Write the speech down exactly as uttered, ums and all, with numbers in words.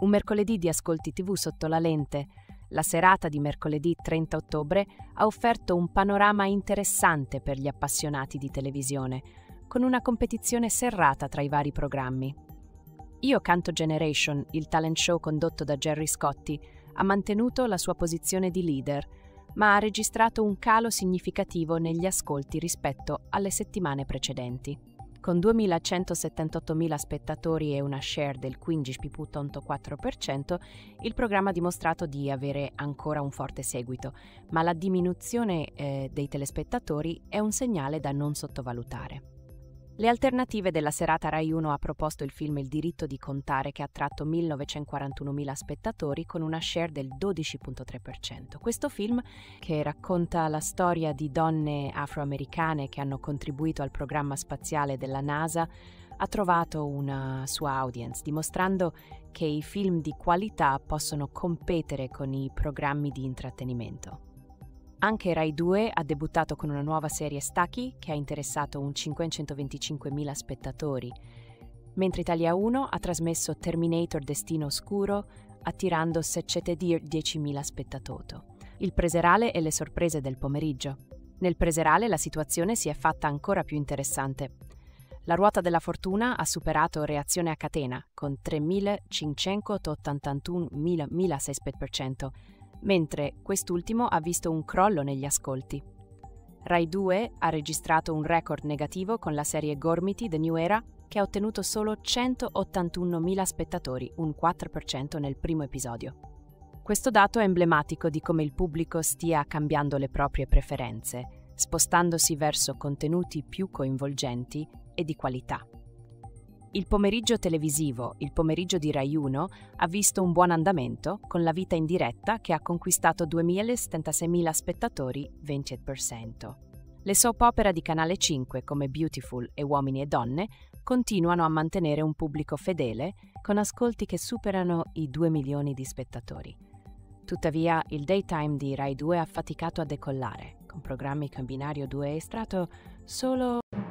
Un mercoledì di ascolti tivù sotto la lente. La serata di mercoledì trenta ottobre ha offerto un panorama interessante per gli appassionati di televisione, con una competizione serrata tra i vari programmi. Io Canto Generation, il talent show condotto da Gerry Scotti, ha mantenuto la sua posizione di leader, ma ha registrato un calo significativo negli ascolti rispetto alle settimane precedenti. Con duemilacentosettantottomila spettatori e una share del quindici virgola quattro per cento, il programma ha dimostrato di avere ancora un forte seguito, ma la diminuzione eh, dei telespettatori è un segnale da non sottovalutare. Le alternative della serata Rai uno ha proposto il film Il diritto di contare, che ha attratto millenovecentoquarantunomila spettatori con una share del dodici virgola tre per cento. Questo film, che racconta la storia di donne afroamericane che hanno contribuito al programma spaziale della NASA, ha trovato una sua audience, dimostrando che i film di qualità possono competere con i programmi di intrattenimento. Anche Rai due ha debuttato con una nuova serie Stucky, che ha interessato un cinquecentoventicinquemila spettatori, mentre Italia uno ha trasmesso Terminator Destino Oscuro, attirando Seccete dir diecimila spettatori. Il preserale e le sorprese del pomeriggio. Nel preserale la situazione si è fatta ancora più interessante. La ruota della fortuna ha superato Reazione a catena, con tremilacinquecentottantuno virgola sei per cento, mentre quest'ultimo ha visto un crollo negli ascolti. Rai due ha registrato un record negativo con la serie Gormiti The New Era, che ha ottenuto solo centottantunomila spettatori, un quattro per cento nel primo episodio. Questo dato è emblematico di come il pubblico stia cambiando le proprie preferenze, spostandosi verso contenuti più coinvolgenti e di qualità. Il pomeriggio televisivo, il pomeriggio di Rai uno, ha visto un buon andamento, con La vita in diretta che ha conquistato duemilasettantaseimila spettatori, venti per cento. Le soap opera di Canale cinque, come Beautiful e Uomini e Donne, continuano a mantenere un pubblico fedele, con ascolti che superano i due milioni di spettatori. Tuttavia, il daytime di Rai due ha faticato a decollare, con programmi con binario due estratto solo